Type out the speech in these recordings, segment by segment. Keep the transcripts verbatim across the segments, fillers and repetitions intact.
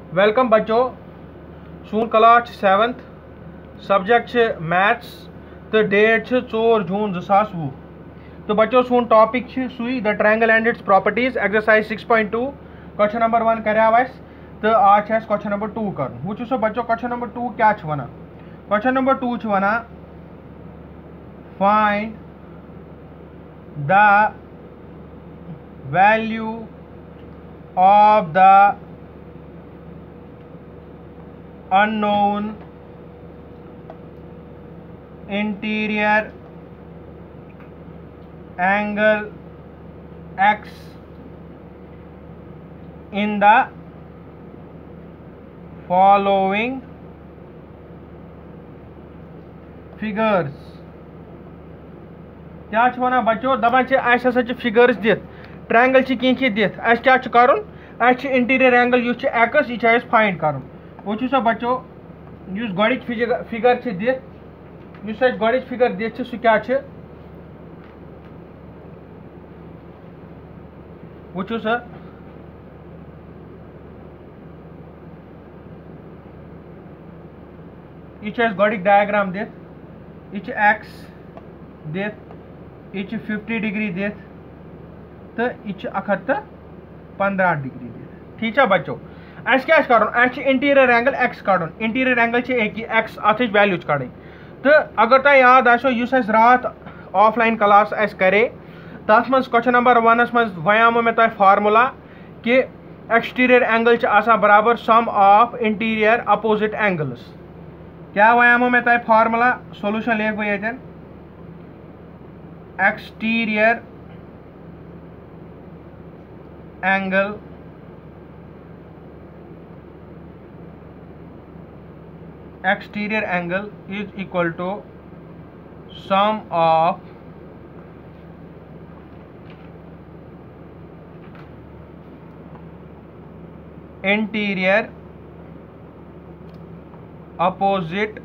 Welcome बच्चों सून class seventh subject maths तो डेट चौर जून जुसास वुह तो बच्चों सून टॉपिक सुई the triangle and its properties exercise six point two question number one कराव तो आज क्वेश्चन नंबर टू कर वो सो बच्चों क्वेश्चन नंबर टू क्या one question number two one find the value of the unknown interior angle x in the following figures क्या one बच्चों दपान फिगर्स दित ट्रायंगल कह दित क्या कर इंटीरियर एंगल एक्स यह फाइंड कर वो सो बच्चों गोड़ फिगर फिगर दित गोड़ फिगर दित सह क्या वो सा यह गोड़ डायग्राम दित यह एक्स दित यह फिफ्टी डिग्री दित तो यह अख तो पंद्रह डिग्री दित ठीक है बच्चों अस क्या कर इंटीरियर एंगल एक्स कड़ इंटीरियर एंगल एक्स अत वैल्यू कड़ तो अगर तुम याद आस रात ऑफलाइन क्लास अस करे तथ मज क्वेश्चन नंबर वनस मज वयामो मे तुम फार्मूला कि एक्सटीरियर एंगल बराबर sum of interior opposite angles क्या वयामो मे तुम फार्मूला सोल्यूशन लिख बह ये exterior angle exterior angle is equal to sum of interior opposite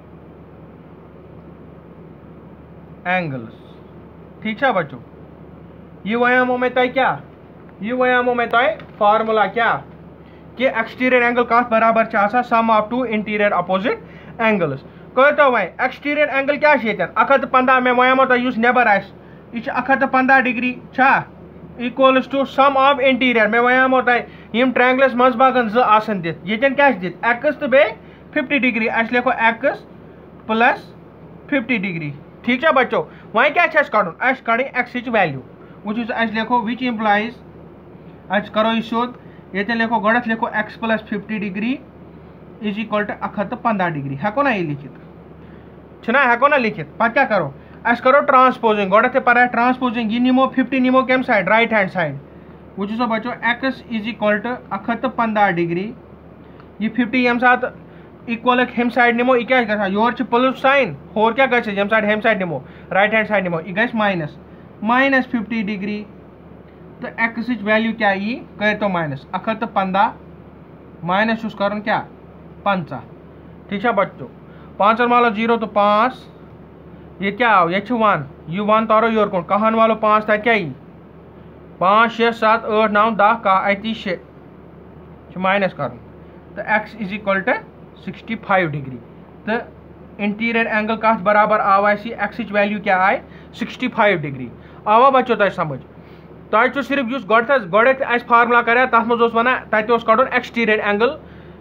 angles ठीक है बच्चों ये वयामो में तय क्या ये वयामो में तय फार्मूला क्या कि एक्सटीरियर एंगल कत बराबर sum of two interior opposite angles कहो वह एक्सटीरियर एंगल क्या अख हथ पंद्रह मे वमो तुम नबर यह अख हथ पंद्रह degree equals to sum of interior मे वमो तुम ट्रायंगलस मज भागन जन दित ये क्या दित एक्स तो बे फिफ्टी डिग्री अस लिखो एक्स प्लस फिफ्टी डिग्री ठीक है बच्चों वह क्या कड़ अस कड़ एक्स वैल्यू वो अस लिखो विच इम्प्लाइज अस करो यह सोद ये लिखो गोड़थ लिखो x plus fifty degree is equal to अख तो पंद्रह डिग्री हेको ना ये लिखित छना हेको ना लिखित पे क्या करो अस करो ट्रांसपोजिंग गोड़थ पे ट्रांसपोजिंग यह निमो फिफ्टी निमो कम साइड राइट हैंड साइड वो सो बचो एक्स इज इक्वल टू अख तो पंद्रह डिग्री यह फिफ्टी यम सात इक्वल हम साइड निमो यह क्या योर प्लस साइन होर क्या गम साइड हम साइड निमो राइट हैंड साइड निमो यह गस माइनस माइनस फिफ्टी डिग्री तो एक्स वैल्यू क्या यी कर तो माइनस अख तो पंद्रह माइनस उस कर क्या पंचा ठीक है बच्चों पाँच मालो जीरो तो पाँच ये क्या आओ ये वन यह वन तारो योर कुन कहन वालो पाँच तक क्या यी पाँच शे सात आठ नौ दह कह अति शे माइनस कर तो x is equal to sixty five degree तो इंटीरियर एंगल कत बराबर आव एक्स वैल्यू क्या आए सिक्सटी फाइव डिग्री आवा बच्चों तुम समझ तुम सिर्फ उस गोड़ फार्मूला कर तथ मज वन तत कड़ एक्सटीरियर एंगल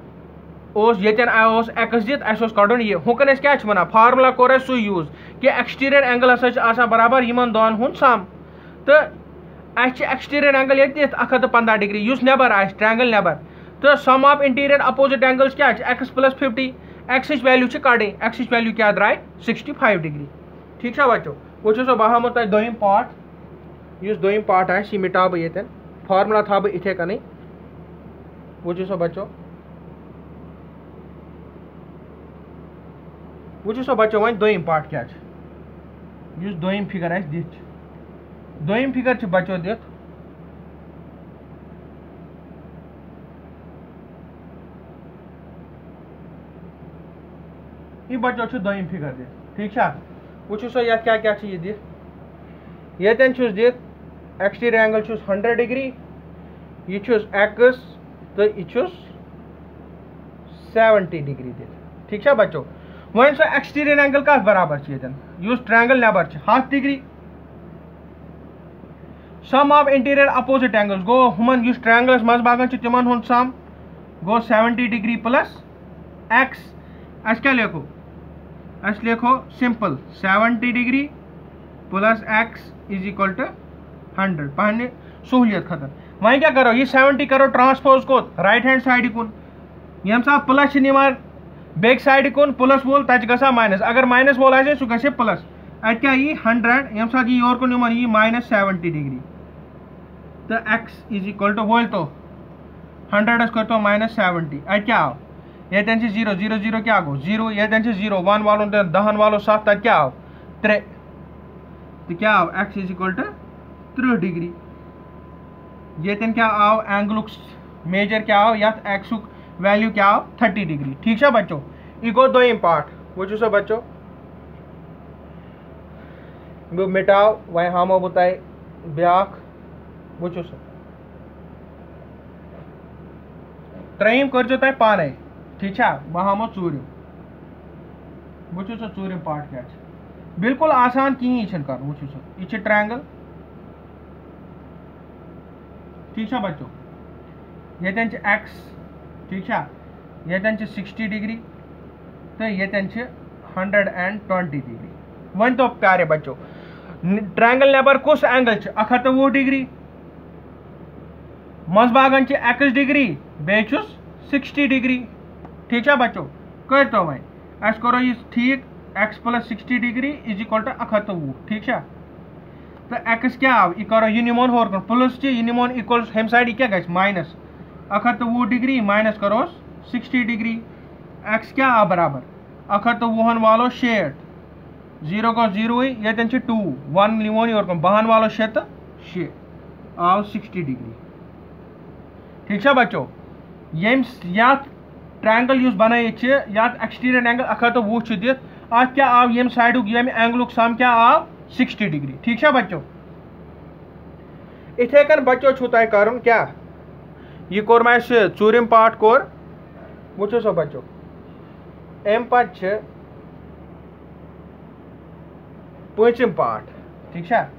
ये एक्स दित कड़ ये हुकन क्या वन फार्मूला कोर सू यूज कि एक्सटीरियर एंगल हसा बराबर इन दोन हुंद सम तो एक्सटीरियर एंगल ये दित अख तो पंद्रह डिग्री उस नबर आ ट्रायंगल नबर तो sum of interior opposite angles क्या x plus fifty x value कड़ी एक्स वैल्यू क्या द्राय सिक्सटी फाइव डिग्री ठीक है बच्चों वो सो बह हामो तुम दोम पार्ट इस दोम पार्ट आह मिटा बह ये फार्मूला था बह इथे कन वो सो बच्चों वो सो बच्चों वो दोम पार्ट क्या दोम फिगर आस दित दोम फिगर बच्चों दित यह बच्चों दोम फिगर दित ठीक है वो सो ये क्या क्या ये दित ये दित एक्सटीरियर एंगल हंड्रेड डिग्री यह एक्स तो यह सेवेंटी डिग्री दित ठीक है बच्चों वन सो एक्सटीरियर एंगल कत बराबर युस ट्रायंगल नबर हथ degree sum of interior opposite angles गो हुमन युस ट्रायंगल्स मज बागन तिमन हुंद सम गो सेवेंटी डिग्री प्लस एक्स अस क्या लिखो अस लिखो simple seventy degree plus x is equal to hundred पहने सहूलियत खतर वह क्या करो ये सेवेंटी करो ट्रांसपोज कोत राइट हैंड साइड कुन यम सा प्लस निवान बैक साइड कुन प्लस वोल तच गसा माइनस अगर माइनस वोल आसे सु गसे प्लस अत क्या यी हंड्रेड यम सा योर कुन निवान यी माइनस सेवेंटी डिग्री तो एक्स इज इक्वल टू वोल तो हंड्रेड कर तो माइनस सेवेंटी अत क्या आओ ये से जीरो जीरो जीरो क्या गो जीरो ये से जीरो वन वालों दहन वालों सात तक क्या आओ त्रे तो क्या आओ एक्स इज इक्वल टू त्रुह डिग्री ये क्या आओ एंगल मेजर क्या आओ या एक्स वैल्यू क्या आओ थर्टी डिग्री ठीक है बच्चों यह गो दोम पार्ट वो सो बच्चों बह मिटाओ वह हामो बह तुम ब्या वो सो त्रेम कर तुम पाने ठीक है बह हामो चूरिम वो सो चूरिम पार्ट क्या बिल्कुल आसान कहें कर वो सो यह ट्रायंगल ठीक है बच्चों ये एक्स ठीक है ये सिक्सटी डिग्री तो ये हंड्रेड एंड ट्वेंटी डिग्री वन तो प्यारे बच्चों ट्रायंगल नबर कुछ एंगल अख हथ वो डिग्री मज बागन एक्स डिग्री बेचुस सिक्सटी डिग्री ठीक है बच्चों कर तो वह अस करो ये ठीक x plus sixty degree is equal to अख हथ वो ठीक है तो एक्स क्या आव यह करो यह निमोन होर प्लस यह निमोन इक्वल हम साइड यह क्या गई माइनस अख हथ वो डिग्री माइनस करो सिक्सटी डिग्री एक्स क्या आव बराबर अख हथ वुहन वालो शेट जीरो को जीरो ये टू वन निमोन योर बहन वालो शे तो शे आव सिक्सटी डिग्री ठीक है बच्चों यम या ट्रायंगल बन या एक्सटीरियर एंगल अख हथ वो दित अत क्या आव यम साइड यम एंगल सम क्या आव सिक्सटी डिग्री ठीक है बच्चों इथे कन बच्चों छू तय कर क्या यह कोर मे चूरिम पार्ट कोर वो सो बच्चों अम पे पचम पार्ट ठीक है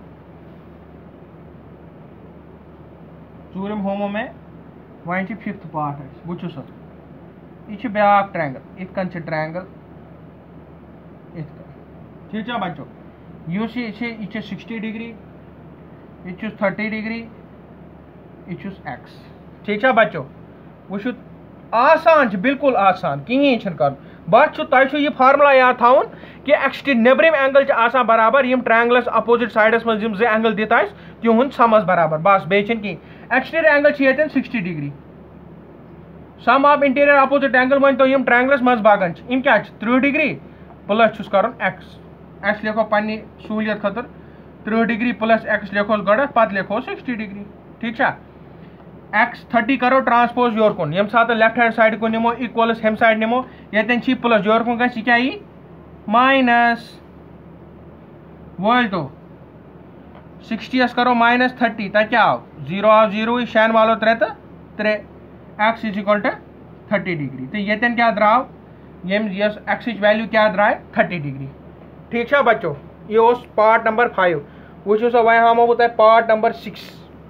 चूरिम होमो में वन फिफ्थ पार्ट वो सो यह ब्या ट्रायंगल इत कन ट्रायंगल इत ठीक है बच्चों युस यह सिक्सटी डिग्री यह थर्टी डिग्री यह एक्स ठीक है बच्चों वो आसान बिल्कुल आसान कहें कर बस तुम यह फार्मूला याद थवन कि एक्सटी नेबरिम एंगल आसान बराबर यम ट्रायंगलस अपोजिट साइडस मज जो एंगल दित तिहुंद समस बराबर बस बे कहें एक्सटीरियर एंगल ये sixty degree sum of interior opposite angle वन तो यम ट्रायंगलस मज बागन यम क्या त्रुह डिग्री प्लस कर एक्स एक्स लिखो पन्नी सहूलियत खतर त्रुह डिग्री प्लस एक्स लिखो गड़ पत लिखो सिक्सटी डिग्री ठीक है एक्स थर्टी करो ट्रांसपोज योर कुन यम सात लेफ्ट हैंड साइड को निमो इक्वल्स हम साइड निमो ये प्लस योर कुन गई क्या यी माइनस वोल तो सिक्सटी करो माइनस थर्टी तक क्या आओ जीरो आओ जीरो शैन वालो त्रे तो त्रे x is equal to thirty degree तो ये क्या द्राव यम एक्स वैल्यू क्या द्राय थर्टी डिग्री ठीक है बच्चों ये पार्ट नंबर फाइव वो वह हामो बह पार्ट नंबर सिक्स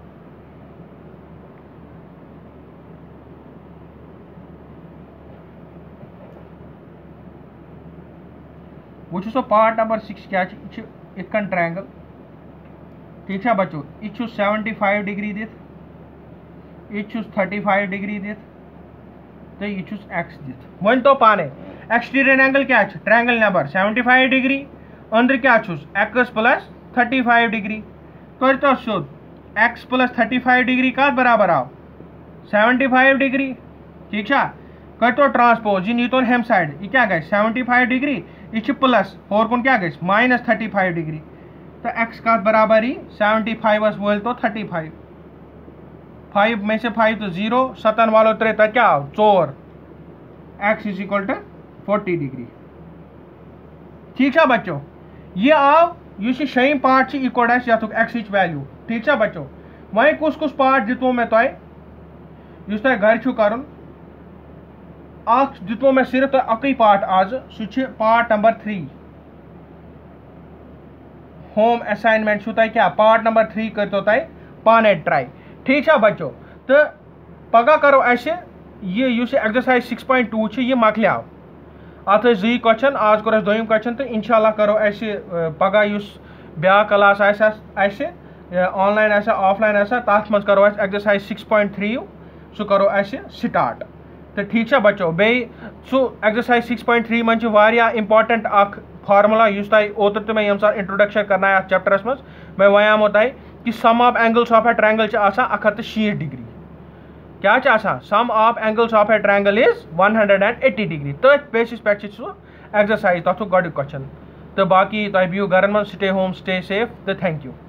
वो पार्ट नंबर सिक्स क्या इत कन ट्रायंगल ठीक है बच्चों यह सेवेंटी फाइव डिग्री दित यह थर्टी फाइव डिग्री दित तो यह एक्स दित वन तो पाने एक्सटीरियर एंगल क्या triangle number seventy five degree अंदर क्या x plus thirty five degree कर तो सोद x plus thirty five degree कत बराबर आओ सेवेंटी फाइव डिग्री ठीक है कर तो ट्रांसपोज यह नीतोन हम साइड यह क्या गई सेवेंटी फाइव डिग्री यह प्लस होर कुन क्या गई माइनस थर्टी फाइव डिग्री तो एक्स कत बराबर ही सेवेंटी फाइव वोल तो थर्टी फाइव फाइव में से फाइव तो जीरो सतन वालो त्रे तो क्या आओ चोर x is equal to forty degree ठीक है बच्चों ये आओ इस शेम पार्ट यह कोड एक्स वैल्यू ठीक है बच्चों वह कुछ कुछ पार्ट दितो मे तुम तुम घर कर अख दितमो मैं सिर्फ तो अकई पार्ट आज सह part number three home assignment छो तय क्या पार्ट नंबर थ्री करतो तय पाने ट्राई ठीक है बच्चों तो पगह करो अस ये युस एक्सरसाइज सिक्स पॉइंट टू ये मकलियाव अत जी क्वेश्चन आज कोर दोयम क्वेश्चन तो इंशाल्लाह करो अस पगह युस ब्या क्लास ऑनलाइन ऑफलाइन तथ मज करो एक्सरसाइज सिक्स पॉइंट थ्री सह करो अस स्टार्ट तो ठीक है बच्चों बे सो एक्सरसाइज सिक्स पॉइंट थ्री मन इंपॉर्टेंट अख फार्मूला उस तह ओतर तो मैं ये इंट्रोडक्शन करना चैप्टरस मज मैं वयामो तह कि sum of angles of a triangle अख हथ शीत डिग्री क्या sum of angles of a triangle is one hundred and eighty degree तथ बेसिस पे एक्सरसाइज तथ गोडुक क्वेश्चन तो बाकी तुम बिहू घर मन स्टे होम स्टे सेफ तो थैंक यू।